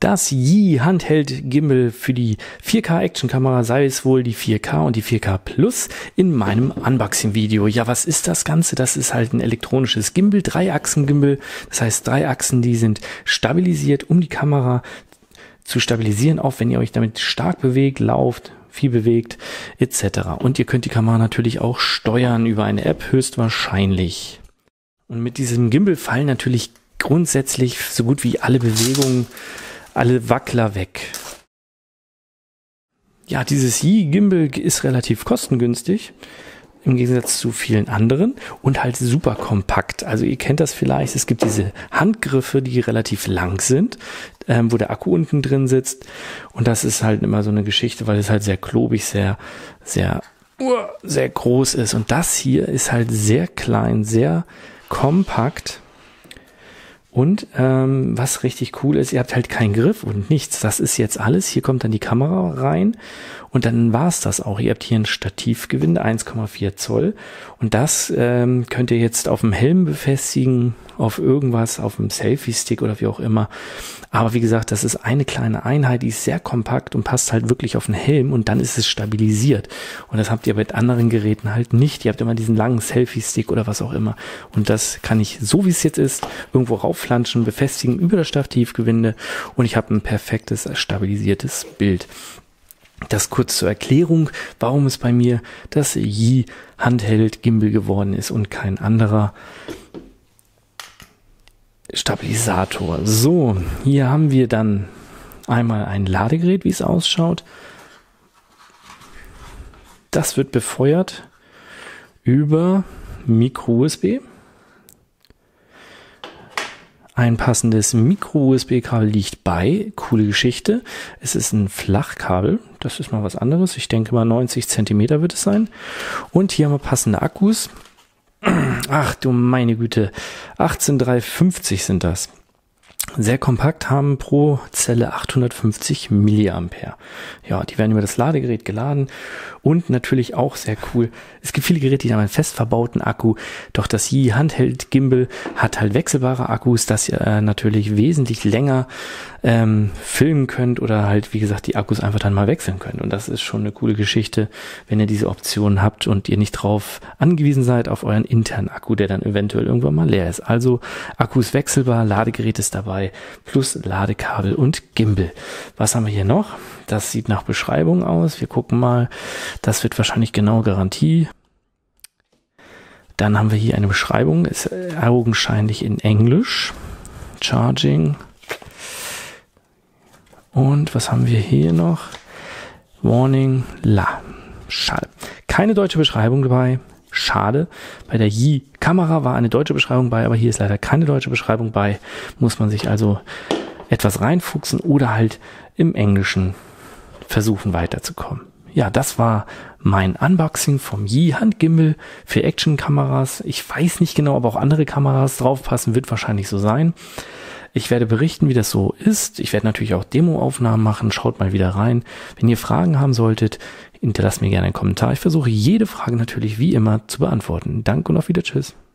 Das Yi Handheld Gimbal für die 4K Action Kamera, sei es wohl die 4K und die 4K Plus, in meinem Unboxing Video. Ja, was ist das Ganze? Das ist halt ein elektronisches Gimbal, 3-Achsen Gimbal. Das heißt 3 Achsen, die sind stabilisiert, um die Kamera zu stabilisieren, auch wenn ihr euch damit stark bewegt, lauft, viel bewegt, etc. Und ihr könnt die Kamera natürlich auch steuern über eine App, höchstwahrscheinlich. Und mit diesem Gimbal fallen natürlich grundsätzlich so gut wie alle Bewegungen, alle Wackler weg. Ja, dieses Yi Gimbal ist relativ kostengünstig, im Gegensatz zu vielen anderen, und halt super kompakt. Also ihr kennt das vielleicht, es gibt diese Handgriffe, die relativ lang sind, wo der Akku unten drin sitzt, und das ist halt immer so eine Geschichte, weil es halt sehr klobig, sehr groß ist, und das hier ist halt sehr klein, sehr kompakt. Und was richtig cool ist, ihr habt halt keinen Griff und nichts. Das ist jetzt alles. Hier kommt dann die Kamera rein und dann war's das auch. Ihr habt hier ein Stativgewinde, 1,4 Zoll. Und das könnt ihr jetzt auf dem Helm befestigen, auf irgendwas, auf dem Selfie-Stick oder wie auch immer. Aber wie gesagt, das ist eine kleine Einheit, die ist sehr kompakt und passt halt wirklich auf den Helm, und dann ist es stabilisiert. Und das habt ihr mit anderen Geräten halt nicht. Ihr habt immer diesen langen Selfie-Stick oder was auch immer. Und das kann ich, so wie es jetzt ist, irgendwo raufflanschen, befestigen über das Stativgewinde, und ich habe ein perfektes, stabilisiertes Bild. Das kurz zur Erklärung, warum es bei mir das Yi Handheld Gimbal geworden ist und kein anderer Stabilisator. So, hier haben wir dann einmal ein Ladegerät, wie es ausschaut. Das wird befeuert über Micro-USB. Ein passendes Micro-USB-Kabel liegt bei. Coole Geschichte. Es ist ein Flachkabel. Das ist mal was anderes. Ich denke mal 90 Zentimeter wird es sein. Und hier haben wir passende Akkus. Ach du meine Güte, 18350 sind das. Sehr kompakt, haben pro Zelle 850 Milliampere. Ja, die werden über das Ladegerät geladen, und natürlich auch sehr cool. Es gibt viele Geräte, die haben einen fest verbauten Akku, doch das Yi Handheld Gimbal hat halt wechselbare Akkus, dass ihr natürlich wesentlich länger filmen könnt oder halt, wie gesagt, die Akkus einfach dann mal wechseln könnt. Und das ist schon eine coole Geschichte, wenn ihr diese Option habt und ihr nicht drauf angewiesen seid auf euren internen Akku, der dann eventuell irgendwann mal leer ist. Also Akku ist wechselbar, Ladegerät ist dabei, plus Ladekabel und Gimbal. Was haben wir hier noch? Das sieht nach Beschreibung aus. Wir gucken mal. Das wird wahrscheinlich genau Garantie. Dann haben wir hier eine Beschreibung. Ist augenscheinlich in Englisch. Charging. Und was haben wir hier noch? Warning. Schade. Keine deutsche Beschreibung dabei. Schade. Bei der Yi-Kamera war eine deutsche Beschreibung bei, aber hier ist leider keine deutsche Beschreibung bei. Muss man sich also etwas reinfuchsen oder halt im Englischen versuchen weiterzukommen. Ja, das war mein Unboxing vom Yi Handgimbal für Action-Kameras. Ich weiß nicht genau, ob auch andere Kameras draufpassen, wird wahrscheinlich so sein. Ich werde berichten, wie das so ist. Ich werde natürlich auch Demo-Aufnahmen machen. Schaut mal wieder rein. Wenn ihr Fragen haben solltet, hinterlasst mir gerne einen Kommentar. Ich versuche jede Frage natürlich wie immer zu beantworten. Danke und auf Wiedersehen. Tschüss.